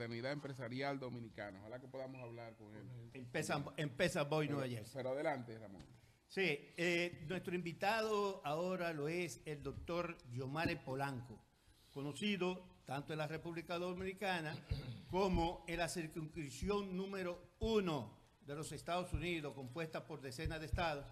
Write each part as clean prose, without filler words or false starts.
fraternidad empresarial dominicana. Ojalá que podamos hablar con él. Empieza Boy Nueva Jersey. Pero adelante, Ramón. Sí, nuestro invitado ahora lo es el doctor Yomare Polanco, conocido tanto en la República Dominicana como en la circunscripción número 1 de los Estados Unidos, compuesta por decenas de estados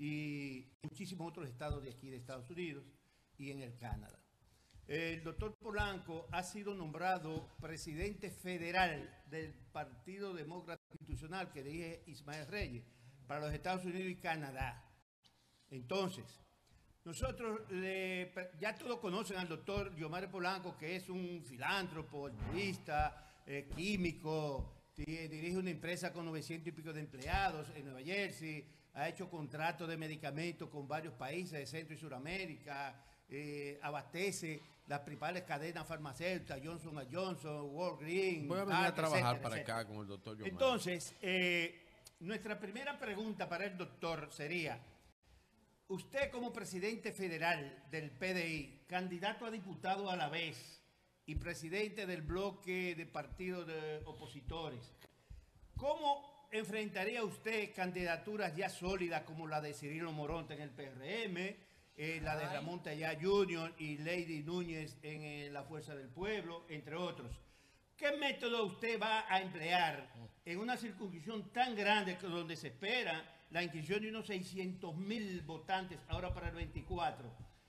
y muchísimos otros estados de aquí de Estados Unidos y en el Canadá. El doctor Polanco ha sido nombrado presidente federal del Partido Demócrata Institucional que dirige Ismael Reyes para los Estados Unidos y Canadá. Entonces, nosotros ya todos conocen al doctor Yomare Polanco, que es un filántropo, activista, químico, dirige una empresa con 900 y pico de empleados en Nueva Jersey, ha hecho contratos de medicamentos con varios países de Centro y Suramérica, abastece las principales cadenas farmacéuticas, Johnson & Johnson, Walgreens. Voy a venir a trabajar para acá con el doctor Yomare. Entonces, nuestra primera pregunta para el doctor sería, usted como presidente federal del PDI, candidato a diputado a la vez y presidente del bloque de partidos de opositores, ¿cómo enfrentaría usted candidaturas ya sólidas como la de Cirilo Moronta en el PRM, la de Ramón Tallá Jr. y Lady Núñez en la Fuerza del Pueblo, entre otros? ¿Qué método usted va a emplear en una circunscripción tan grande que donde se espera la inscripción de unos 600,000 votantes ahora para el 24?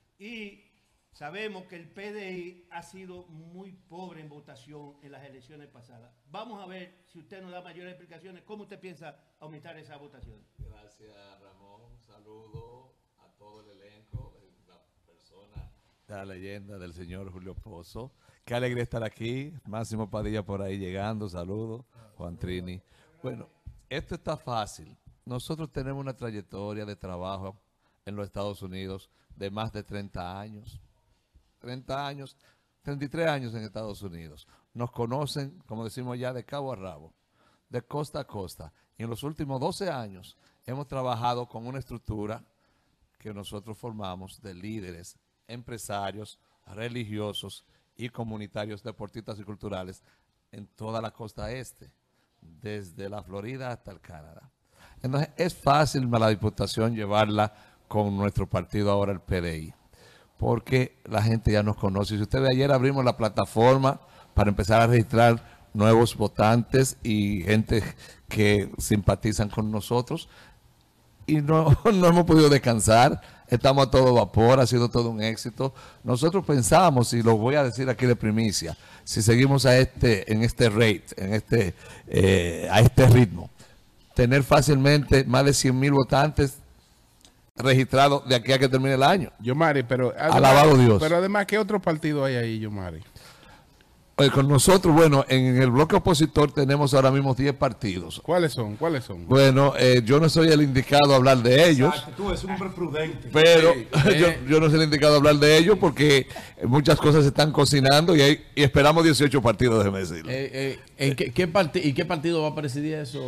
Y sabemos que el PDI ha sido muy pobre en votación en las elecciones pasadas. Vamos a ver si usted nos da mayores explicaciones. ¿Cómo usted piensa aumentar esa votación? Gracias, Ramón. Un saludo a todo el elenco, la persona de la leyenda del señor Julio Pozo. Qué alegría estar aquí. Máximo Padilla por ahí llegando. Saludos. Juan Trini. Bueno, esto está fácil. Nosotros tenemos una trayectoria de trabajo en los Estados Unidos de más de 30 años. 30 años, 33 años en Estados Unidos. Nos conocen, como decimos ya, de cabo a rabo, de costa a costa. Y en los últimos 12 años hemos trabajado con una estructura que nosotros formamos de líderes, empresarios, religiosos y comunitarios, deportistas y culturales en toda la costa este, desde la Florida hasta el Canadá. Entonces es fácil la diputación llevarla con nuestro partido ahora, el PDI, porque la gente ya nos conoce. Si usted ve, ayer abrimos la plataforma para empezar a registrar nuevos votantes y gente que simpatizan con nosotros, y no hemos podido descansar. Estamos a todo vapor, ha sido todo un éxito. Nosotros pensamos, y lo voy a decir aquí de primicia, si seguimos en este rate, a este ritmo, tener fácilmente más de 100,000 votantes registrados de aquí a que termine el año. Yomare, pero además, alabado Dios. Pero además, ¿qué otro partido hay ahí, Yomare? Con nosotros, bueno, en el bloque opositor tenemos ahora mismo 10 partidos. ¿Cuáles son? ¿Cuáles son? Bueno, yo no soy el indicado a hablar de ellos. Exacto, tú eres un hombre prudente. Pero yo no soy el indicado a hablar de ellos porque muchas cosas se están cocinando y esperamos 18 partidos, déjeme decirle. ¿Y qué partido va a presidir eso?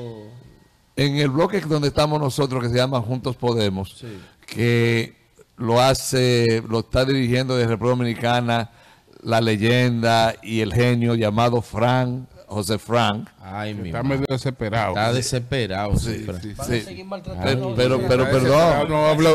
En el bloque donde estamos nosotros, que se llama Juntos Podemos, sí, que lo está dirigiendo desde República Dominicana la leyenda y el genio llamado José Frank. Ay, mi está medio desesperado. Está desesperado. Sí, sí. Sí. Pero perdón. No habló.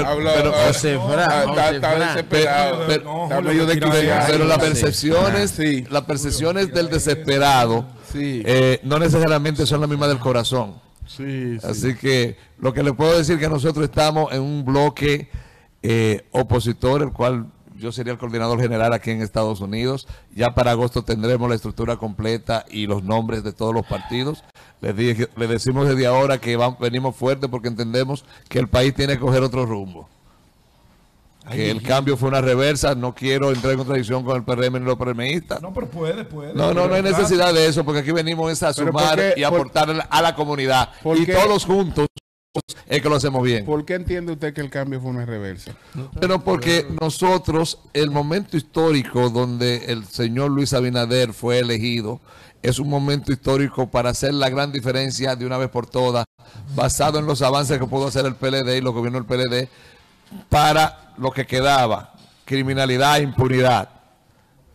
José Frank. Está desesperado. Está medio desquiciado. Pero las percepciones del desesperado no necesariamente son las mismas del corazón. Sí. Así que lo que le puedo decir es que nosotros estamos en un bloque opositor, el cual yo sería el coordinador general aquí en Estados Unidos. Ya para agosto tendremos la estructura completa y los nombres de todos los partidos. Les decimos desde ahora que venimos fuertes porque entendemos que el país tiene que coger otro rumbo. Que el cambio fue una reversa. No quiero entrar en contradicción con el PRM ni los PRMistas. No, pero puede. No hay necesidad de eso, porque aquí venimos a sumar y aportar a la comunidad. Y todos juntos es que lo hacemos bien. ¿Por qué entiende usted que el cambio fue una reversa? Pero porque nosotros, el momento histórico donde el señor Luis Abinader fue elegido, es un momento histórico para hacer la gran diferencia de una vez por todas, basado en los avances que pudo hacer el PLD y los gobiernos del PLD, para lo que quedaba, criminalidad e impunidad.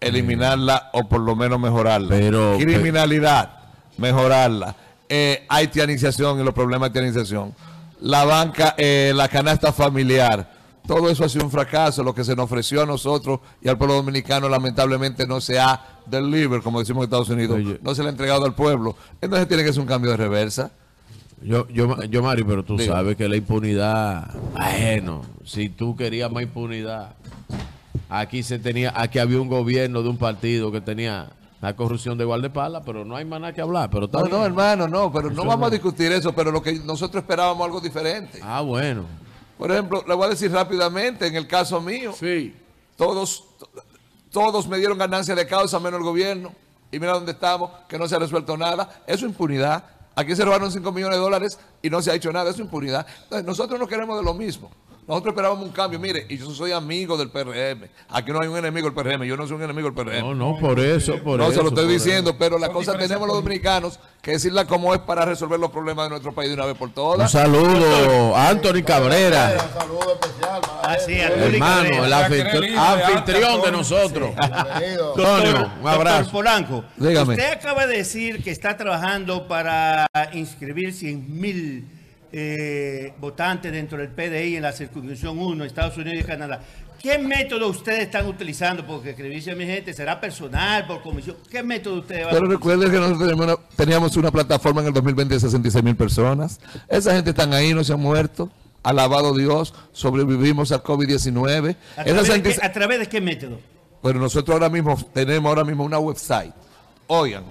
eliminarla o por lo menos mejorarla. Pero- Criminalidad, mejorarla. Haitianización y los problemas de haitianización. La banca, la canasta familiar. Todo eso ha sido un fracaso. Lo que se nos ofreció a nosotros y al pueblo dominicano lamentablemente no se ha delivered, como decimos en Estados Unidos. Oye. No se le ha entregado al pueblo. Entonces tiene que ser un cambio de reversa. Yo Mari, pero tú Digo. sabes que la impunidad, bueno, si tú querías más impunidad, aquí había un gobierno de un partido que tenía la corrupción de guardaespaldas, pero no hay más nada que hablar. Pero está No, bien. no, hermano, no, pero no Eso vamos no. a discutir eso, pero lo que nosotros esperábamos algo diferente. Ah, bueno. Por ejemplo, le voy a decir rápidamente, en el caso mío, Sí. todos me dieron ganancia de causa, menos el gobierno, y mira dónde estamos, que no se ha resuelto nada. Eso es impunidad. Aquí se robaron 5 millones de dólares y no se ha hecho nada, eso es impunidad. Entonces, nosotros no queremos de lo mismo. Nosotros esperábamos un cambio. Mire, y yo soy amigo del PRM. Aquí no hay un enemigo del PRM. Yo no soy un enemigo del PRM. No, por eso. No, se lo estoy por diciendo, eso. pero la cosa tenemos los dominicanos que decirla como es para resolver los problemas de nuestro país de una vez por Un todas. saludo, Anthony Cabrera, Un saludo especial para Así, él. Arturo hermano, el Cabrera. anfitrión de nosotros. Bienvenido. Antonio, un Doctor abrazo. Polanco, Dígame. usted acaba de decir que está trabajando para inscribir 100,000 votantes dentro del PDI en la circunscripción 1, Estados Unidos y Canadá. ¿Qué método ustedes están utilizando? Porque escribirse a mi gente será personal, por comisión. ¿Qué método ustedes van a Pero utilizar? recuerden que nosotros teníamos una plataforma en el 2020 de 66,000 personas. Esa gente están ahí, no se han muerto. Alabado Dios, sobrevivimos al COVID-19. ¿A Esa través, de gente- qué, a través de qué método? Pero nosotros tenemos una website. Oigan,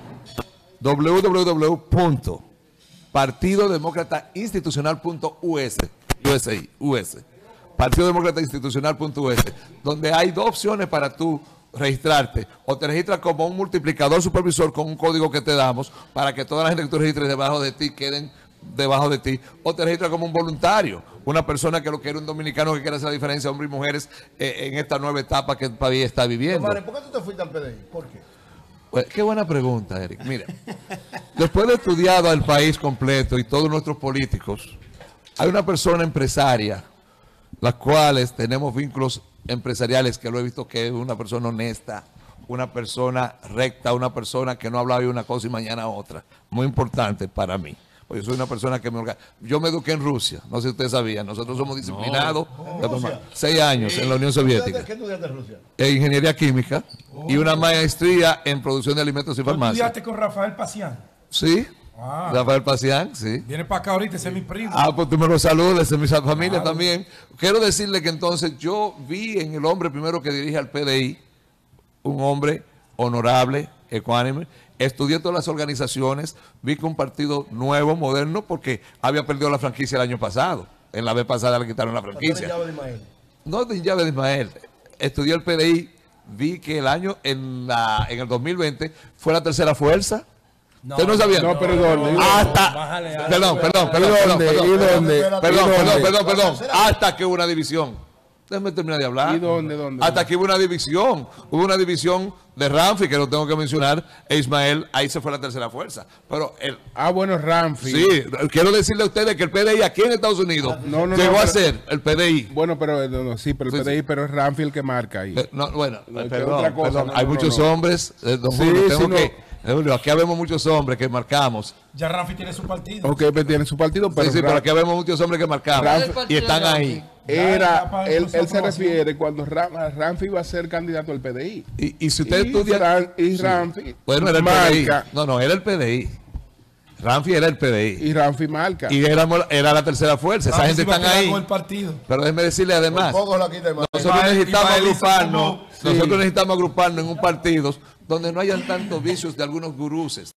www.partidodemócratainstitucional.us, partidodemócratainstitucional.us, donde hay dos opciones para tú registrarte. O te registras como un multiplicador supervisor con un código que te damos para que toda la gente que tú registres debajo de ti queden debajo de ti, o te registras como un voluntario, una persona que lo quiere, un dominicano que quiere hacer la diferencia, hombres y mujeres, en esta nueva etapa que el país está viviendo. Omar, ¿por qué tú te fuiste al PDI? ¿Por qué? Pues, qué buena pregunta, Eric. Mira, después de estudiado al país completo y todos nuestros políticos, hay una persona empresaria, las cuales tenemos vínculos empresariales, que lo he visto que es una persona honesta, una persona recta, una persona que no habla hoy una cosa y mañana otra. Muy importante para mí. Pues yo soy una persona que yo me eduqué en Rusia, no sé si ustedes sabían, nosotros somos disciplinados, Rusia. 6 años en la Unión Soviética. ¿Qué estudiaste en Rusia? En ingeniería química y una maestría en producción de alimentos y ¿Tú farmacia. estudiaste con Rafael Pacián? Sí, Ah. Rafael Pacián, sí. Viene para acá ahorita, ese es mi primo. Ah, pues tú me lo saludes, en mi familia también. Quiero decirle que entonces yo vi en el hombre primero que dirige al PDI, un hombre honorable, ecuánime. Estudié todas las organizaciones, vi que un partido nuevo, moderno, porque había perdido la franquicia el año pasado. En la vez pasada le quitaron la Tú eres franquicia. llave de Ismael. No de llave de Ismael. Estudié el PDI, vi que el año, en el 2020, fue la tercera fuerza. ¿Ustedes no sabían? No, pero ¿dónde? Hasta, perdón, hasta que hubo una división. Déjame terminar de hablar. ¿Y dónde? Hasta que hubo una división. Hubo una división de Ramfi, que lo tengo que mencionar, e Ismael, ahí se fue la tercera fuerza. Pero Bueno, Ramfi. sí, quiero decirle a ustedes que el PDI aquí en Estados Unidos No, llegó a pero- ser el PDI. Bueno, pero sí, pero el Sí, PDI, sí. pero es Ramfi el que marca ahí. Bueno, No, que perdón, otra cosa, perdón. no, Hay no, muchos no. hombres, don Sí, Julio, sí, tengo no. Julio, aquí vemos muchos hombres que marcamos. Ya Rafi tiene su partido. Ok, pues tiene su partido, pero Sí, pero Ramfi aquí vemos muchos hombres que marcamos Ramfi- y están ahí. él se refiere cuando Ramfi iba a ser candidato al PDI. Y si usted estudia... Y Ramfi Bueno, era el marca, PDI. No, era el PDI. Ramfi era el PDI. y Ramfi marca. Y era la tercera fuerza. Esa gente está están ahí. con el partido. Pero déjeme decirle además, Pocos la quita Ismael. nosotros necesitamos Ismael hizo agruparnos. como- Sí. Nosotros necesitamos agruparnos en un partido donde no hayan tantos vicios de algunos guruses.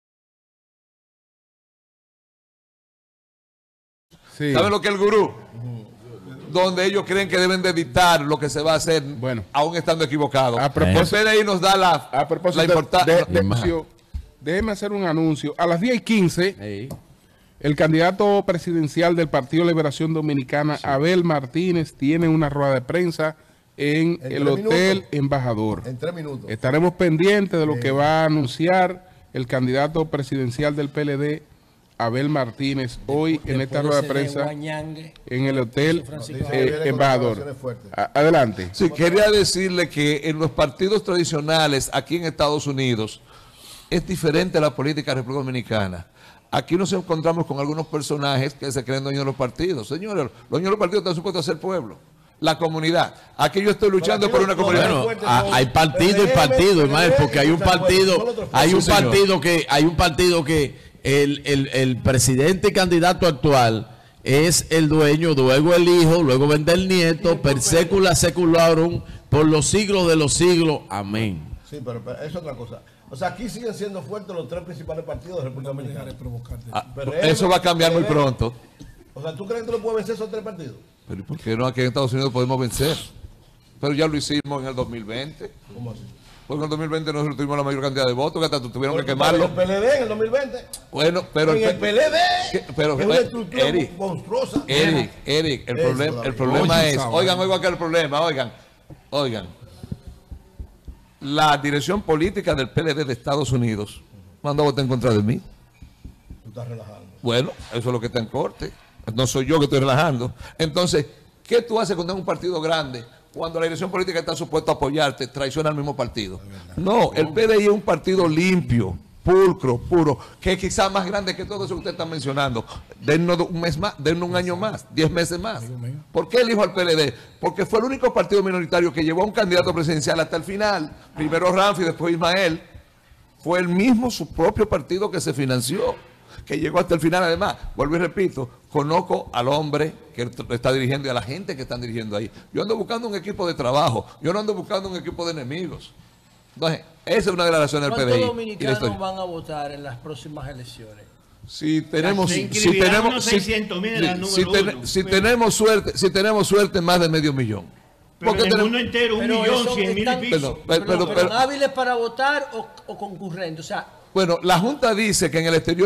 Sí. ¿Saben lo que es el gurú? Donde ellos creen que deben de dictar lo que se va a hacer, Bueno. aún estando equivocados. A propósito- El PDI nos da A propósito la importancia. déjeme hacer un anuncio. A las 10:15, Ey. el candidato presidencial del Partido Liberación Dominicana, Abel Martínez, tiene una rueda de prensa en ¿En el 3 Hotel minutos? Embajador. En 3 minutos. Estaremos pendientes de lo que va a anunciar el candidato presidencial del PLD, Abel Martínez hoy en esta rueda de prensa en el hotel Francisco viene con Embajador. declaraciones fuertes. Adelante. Sí, quería decirle que en los partidos tradicionales aquí en Estados Unidos es diferente la política de la República Dominicana. Aquí nos encontramos con algunos personajes que se creen dueños de los partidos. Señores, los dueños de los partidos están supuestos a ser pueblo, la comunidad. Aquí yo estoy luchando por una comunidad. Bueno, hay partido y partido, hermano, porque hay un partido que el presidente y candidato actual es el dueño, luego el hijo, luego vende el nieto, per secula secularum, por los siglos de los siglos. Amén. Sí, pero es otra cosa. O sea, aquí siguen siendo fuertes los tres principales partidos de República Dominicana. Eso va a cambiar muy pronto. O sea, ¿tú crees que tú lo puedes vencer esos tres partidos? Pero ¿y por qué no aquí en Estados Unidos podemos vencer? Pero ya lo hicimos en el 2020. ¿Cómo así? Porque en el 2020 nosotros tuvimos la mayor cantidad de votos, que hasta tuvieron que En quemarlo. el PLD en el 2020. Bueno, pero En el PLD. pero es una estructura Eric, monstruosa. Eric, Eso, el problema es, Oye, oigan que el problema, oigan. La dirección política del PLD de Estados Unidos mandó a votar en contra de mí. Tú estás relajando. Bueno, eso es lo que está en corte. No soy yo que estoy relajando. Entonces, ¿qué tú haces cuando es un partido grande? Cuando la dirección política está supuesta a apoyarte, traiciona al mismo partido. No, el PDI es un partido limpio, pulcro, puro, que es quizá más grande que todo eso que usted está mencionando. Dennos un mes más, dennos un año más, 10 meses más. ¿Por qué elijo al PLD? Porque fue el único partido minoritario que llevó a un candidato presidencial hasta el final. Primero Ramfi, después Ismael. Fue el mismo, su propio partido que se financió, que llegó hasta el final. Además, vuelvo y repito, conozco al hombre que lo está dirigiendo y a la gente que están dirigiendo ahí. Yo ando buscando un equipo de trabajo, yo no ando buscando un equipo de enemigos. Entonces, esa es una de las razones del PDI. ¿Cuántos dominicanos van a votar en las próximas elecciones? Si tenemos, Se si inscribirán tenemos, unos si- 600,000 en la si número ten- uno. si tenemos suerte, más de 500,000. Pero en el tenemos- mundo entero, Pero 1.100.000 y están- pico. pero hábiles para votar o concurrentes. O sea, Bueno, la Junta dice que en el exterior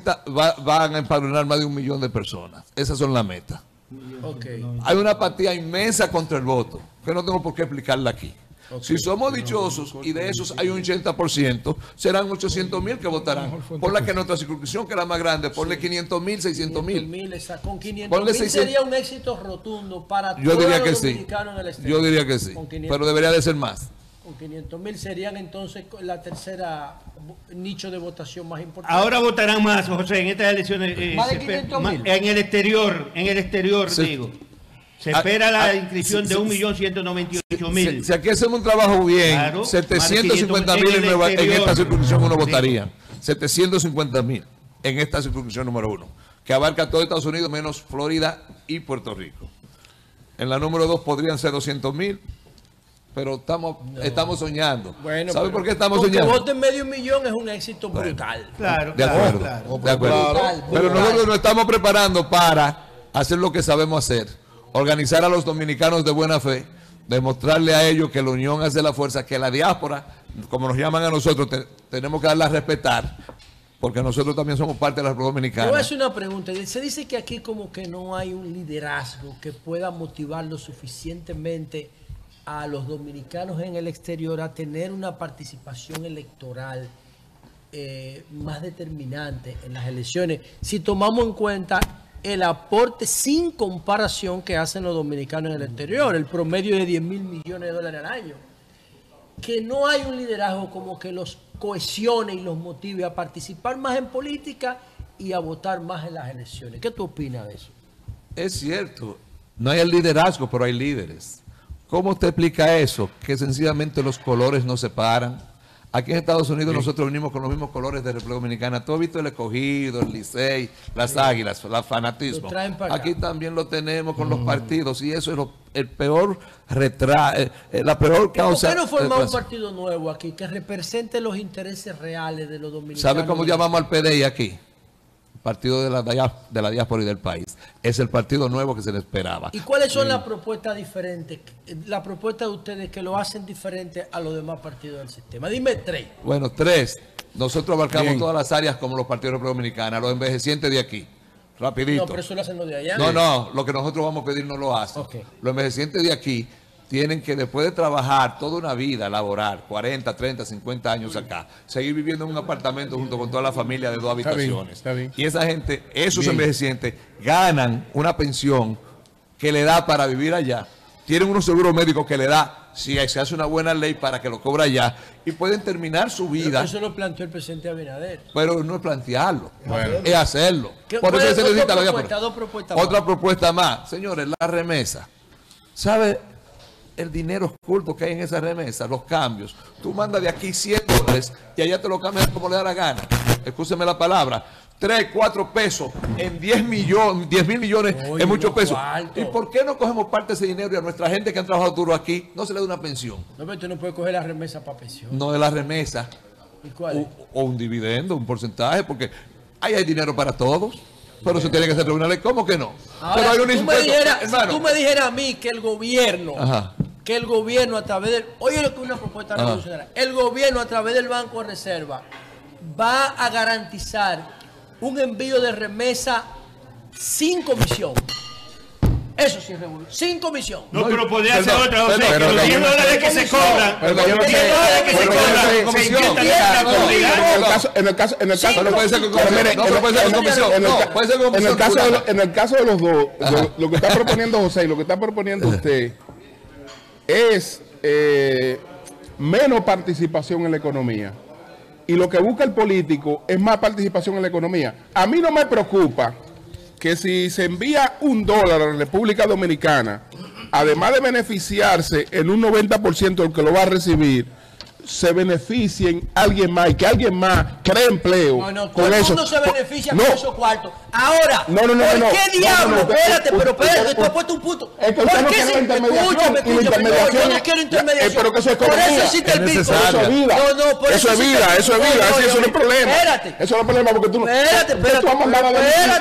van a empadronar más de 1 millón de personas. Esas son las metas. ok. Hay una apatía inmensa contra el voto, que no tengo por qué explicarla aquí. Si somos dichosos y de esos hay un 80%, serán 800,000 que votarán. Por la que nuestra circunscripción, que era más grande, ponle 500,000, 600,000. 500,000, con 500,000 Ponle 600. sería un éxito rotundo para Yo todos diría los que sí. dominicanos en el exterior. Yo diría que sí. Con 500,000. Pero debería de ser más. Con 500,000 serían entonces la tercera nicho de votación más importante. Ahora votarán más, José, en estas elecciones. Más de se 500,000. en el exterior, Sí. digo. Se espera la inscripción sí, de sí. 1.198.000. Si aquí hacemos un trabajo bien, Claro, 750,000 en el en esta exterior. circunscripción uno Sí. votaría. 750,000 en esta circunscripción número 1, que abarca todo Estados Unidos menos Florida y Puerto Rico. En la número 2 podrían ser 200,000, pero estamos soñando. Bueno, ¿Sabe pero por qué estamos con soñando? que voten medio millón es un éxito brutal. Claro, De acuerdo, claro. de acuerdo. Brutal, Pero brutal. nosotros nos estamos preparando para hacer lo que sabemos hacer, organizar a los dominicanos de buena fe, demostrarle a ellos que la unión hace la fuerza, que la diáspora, como nos llaman a nosotros, tenemos que darla a respetar, porque nosotros también somos parte de la República Te Dominicana. voy a hacer una pregunta. Se dice que aquí como que no hay un liderazgo que pueda motivar lo suficientemente a los dominicanos en el exterior a tener una participación electoral más determinante en las elecciones, si tomamos en cuenta el aporte sin comparación que hacen los dominicanos en el exterior, el promedio de 10,000 millones de dólares al año. Que no hay un liderazgo como que los cohesione y los motive a participar más en política y a votar más en las elecciones. ¿Qué tú opinas de eso? Es cierto, no hay el liderazgo, pero hay líderes. ¿Cómo usted explica eso? Que sencillamente los colores no se paran. Aquí en Estados Unidos nosotros venimos con los mismos colores de República Dominicana. Tú has visto el Escogido, el Licey, las Águilas, el fanatismo. Lo traen para acá. Aquí también lo tenemos con los partidos y eso es el peor la peor ¿Por causa. qué no formar un de atraso. partido nuevo aquí que represente los intereses reales de los dominicanos? ¿Sabe cómo llamamos al PDI aquí? Partido de la diáspora y del país. Es el partido nuevo que se le esperaba. ¿Y cuáles son las propuestas diferentes? Las propuestas de ustedes que lo hacen diferente a los demás partidos del sistema. Dime tres. Bueno, 3. Nosotros abarcamos Bien. todas las áreas como los partidos de República Dominicana, los envejecientes de aquí. Rapidito. No, pero eso lo hacen los de allá. No, lo que nosotros vamos a pedir no lo hacen. Ok. Los envejecientes de aquí tienen que, después de trabajar toda una vida, laborar 40, 30, 50 años acá, seguir viviendo en un apartamento junto con toda la familia de 2 habitaciones. Está bien. Y esa gente, esos envejecientes, ganan una pensión que le da para vivir allá. Tienen unos seguros médicos que le da, si se hace una buena ley, para que lo cobra allá, y pueden terminar su vida. Eso lo planteó el presidente Abinader. Pero no es plantearlo, Bueno. es hacerlo. ¿Qué- Por eso cuál- se necesita la otra diáspora. dos propuestas más? Otra propuesta más. Señores, la remesa. ¿Sabe el dinero oculto que hay en esa remesa? Los cambios. Tú mandas de aquí $100 y allá te lo cambian como le da la gana. Escúcheme la palabra. 3, 4 pesos en 10 mil millones Oye, es muchos unos pesos. cuartos. ¿Y por qué no cogemos parte de ese dinero y a nuestra gente que han trabajado duro aquí no se le da una pensión? No, pero tú no puedes coger la remesa para pensión. No de la remesa. ¿Y cuál es? O un dividendo, un porcentaje, porque ahí hay dinero para todos. Pero se tiene que hacer una ley. ¿Cómo que no? Ahora, Pero hay si un tú me impuesto, dijeras, hermano. si tú me dijeras a mí que el gobierno, Ajá. a través del, oye lo que es una propuesta revolucionaria, el gobierno a través del Banco de Reserva va a garantizar un envío de remesa sin comisión. Eso sí es revolución, sin comisión. No, pero podría ser otra, José, perdón, que los pero $10 yo no que sé se cobran, pero yo no los sé, $10 que se pero yo no sé cobran, se comisión. inviertan en la En el comunidad. caso, en el caso, en el caso, No puede ser con pero mire, comisión. No puede ser con comisión. No, puede ser con en el comisión. caso, regular. en el caso de los dos, lo que está proponiendo José y lo que está proponiendo usted es menos participación en la economía. Y lo que busca el político es más participación en la economía. A mí no me preocupa que si se envía $1 a la República Dominicana, además de beneficiarse en un 90% del que lo va a recibir, se beneficien alguien más y que alguien más cree empleo. No, no, con todo el eso. mundo se beneficia No. con esos cuartos. Ahora, No, ¿por qué diablo? no, Espérate, pero espérate, usted- tú has puesto un punto. Es que ¿Por usted no qué quiere si- la intermediación, escúchame, y la intermediación yo no quiero intermediación. pero que eso es Por economía. eso existe el Es Bitcoin. necesario. Eso es vida. No, por eso es existe vida, el eso es Bitcoin. vida, No, eso no es problema. Espérate. Eso no es problema porque tú no. Espérate, Tú vas a mandar a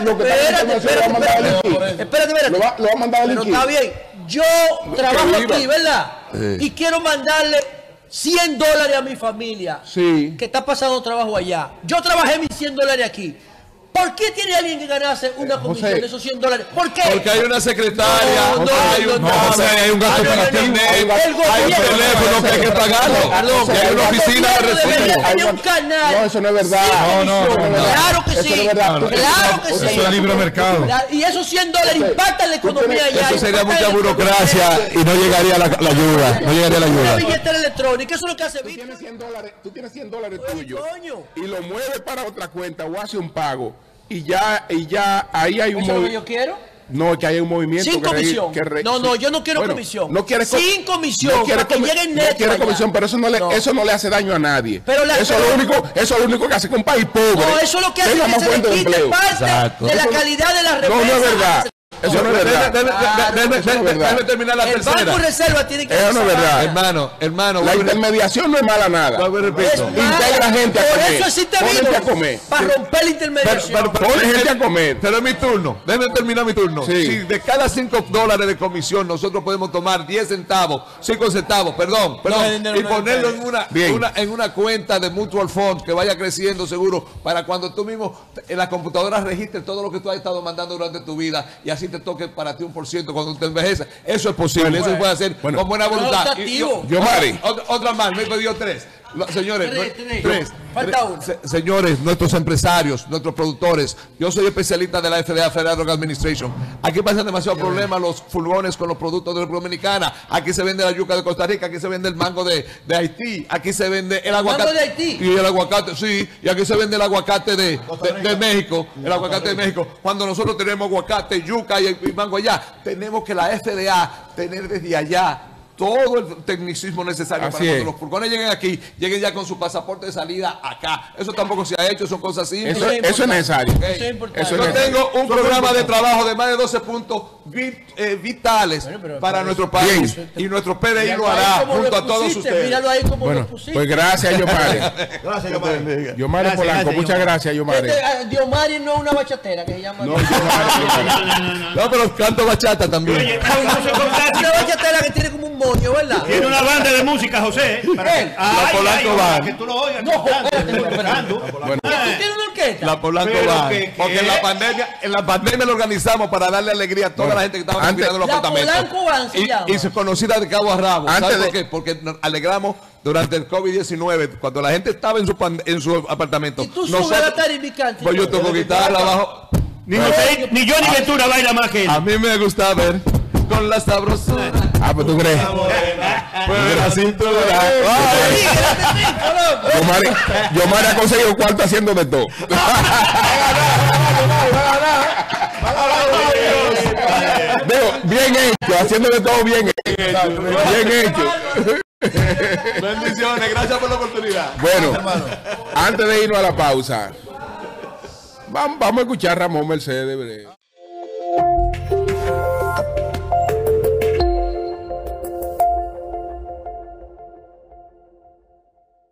Espérate. Lo va a mandar a Pero liquid. está bien. Yo trabajo viva. aquí, ¿verdad? Sí. Y quiero mandarle $100 a mi familia Sí. que está pasando trabajo allá. Yo trabajé mis $100 aquí. ¿Por qué tiene alguien que ganarse una comisión José. de esos $100? ¿Por qué? Porque hay una secretaria, No, hay un no, cable, no. hay un gasto para internet, El hay un gobierno- teléfono que hay que pagarlo, Perdón, y hay una el oficina de gobierno debería recibo. tener un canal. No, eso no es verdad. sin No, comisión. no. Claro que Eso sí. no es verdad. Claro que sí. Eso es libre mercado. Y esos $100 impactan la economía allá. Eso sería impactan mucha la burocracia economía. y no llegaría la ayuda, no llegaría la Una ayuda. billetera electrónica, eso es lo que hace Tú Bitcoin. tienes $100, tú tienes $100 Oye, tuyos coño. y lo mueves para otra cuenta o hace un pago y ya ahí hay un ¿Eso es lo que movimiento. yo quiero? No, es que hay un movimiento Sin que comisión. No, yo no quiero Bueno, comisión. No quiere Sin comisión, para que llegue el No neto quiere allá. comisión, pero eso no le hace daño a nadie. Pero eso es lo único que hace que un país pobre No, eso es lo que hace tenga que más se fuente le de quite empleo. parte Exacto. de la Eso no- calidad de la No, remesa. no es verdad. Eso no es verdad. Déjame terminar la El Banco tercera. de Reserva tiene que Eso no es hacer esa verdad. vaina. Hermano, La intermediación no es mala nada. repito. Es mala. Integra gente a Por comer. eso existe Pon gente a Bitcoin, comer. para romper la intermediación. Pon gente a comer. Pero es mi turno. Déjame terminar mi turno. Sí. Si de cada $5 de comisión nosotros podemos tomar 10 centavos, 5 centavos, perdón, No, y ponerlo no, en una cuenta de mutual fund que vaya creciendo seguro para cuando tú mismo en la computadora registres todo lo que tú has estado mandando durante tu vida y así te toque para ti 1% cuando te envejeces. Eso es posible, eso se puede hacer Bueno. con buena Pero voluntad. está activo. Yo, Mari. Otra más, me pidió 3. Señores, Tres. Falta uno. señores, nuestros empresarios, nuestros productores, yo soy especialista de la FDA, Federal Drug Administration. Aquí pasan demasiados problemas los furgones con los productos de la República Dominicana. Aquí se vende la yuca de Costa Rica, aquí se vende el mango de Haití, aquí se vende el aguacate. ¿Mango de Haití? Y el aguacate, sí, y aquí se vende el aguacate de México, el aguacate de México. Cuando nosotros tenemos aguacate, yuca y mango allá, tenemos que la FDA tener desde allá todo el tecnicismo necesario Así para cuando es. los furgones lleguen aquí, lleguen ya con su pasaporte de salida acá. Eso tampoco se ha hecho, son cosas simples. Eso es necesario. Ok. Eso es importante. Eso es Yo necesario. tengo un programa de trabajo de más de 12 puntos vitales Bueno, pero para nuestro Bien. país. Y nuestro PDI Míralo lo ahí hará como junto lo a todos pusiste, ustedes. Míralo ahí como Bueno, lo pusiste. pues gracias, Yomari. Gracias, Yomari. Yomari Gracias, Polanco, gracias, muchas Yomari. gracias, Yomari. Diomari no es una bachatera que se llama. No, Yomari. No, pero canto bachata también. Oye, hay un uso Una fantástico. bachatera que tiene como un matrimonio, ¿verdad? Tiene una banda de música, José. La Polanco Band. Que tú lo oigas. No, cantando. Bueno, ¿Tú tienes una orquesta? La Polanco Pero Band. que- Porque en la pandemia lo organizamos para darle alegría a toda la gente que estaba antes- confinada en los La apartamentos. Polanco Band se llama. Y se conocida de cabo a rabo. Antes ¿Sabes de- por qué? Porque nos alegramos durante el COVID-19, cuando la gente estaba en su apartamento. Y tú subes a la tarima y cantas. Pues yo toco guitarra abajo. Ni Johnny Ventura baila más que él. A mí me gusta ver con la sabrosura. pues tú crees. Mueve la cintura. Ay. Yomari ha conseguido cuarto haciendo de todo. Digo, bien hecho, haciendo de todo bien hecho. Bien hecho. Bendiciones, gracias por la oportunidad. Bueno, antes de irnos a la pausa, vamos a escuchar a Ramón Mercedes.